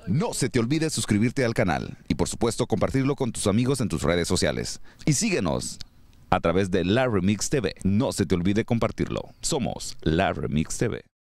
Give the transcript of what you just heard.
No se te olvide suscribirte al canal y por supuesto compartirlo con tus amigos en tus redes sociales. Y síguenos a través de La Remix TV. No se te olvide compartirlo. Somos La Remix TV.